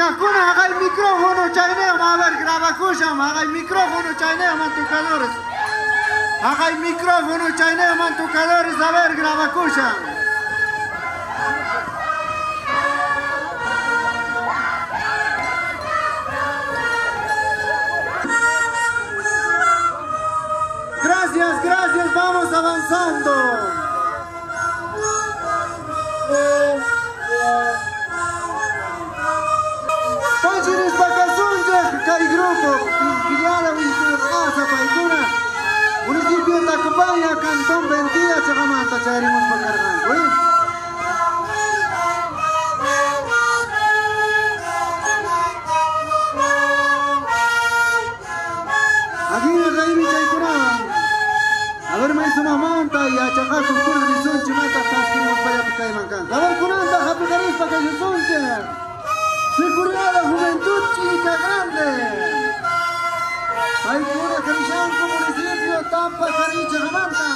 Kuna haga el micrófono chayneo, a ver, graba kusham, haga el micrófono chayneo, man tocadores. Haga el micrófono chayneo, man tocadores, a ver, graba kusham. Gracias, gracias, vamos avanzando. Panchines Bacazunja, Cari Grupo, Pinquillada, Winturasa, Paikuna, Municipio de Tacubaya, Cantón Ventilla, Chagamanta, Chairemos Pacarganco, aquí en el Raimi Chaikuna, a ver, me hizo una manta y a Chacá con Kuna de Sunchi, Mata, Tasquimos para allá, Caimancán. A ver, Kunanda, Japicaris, Pacasunche. Seguridad de la Juventud Chica Grande. Hay una Carillanco, municipio Tampa, Caricha, Jamanta.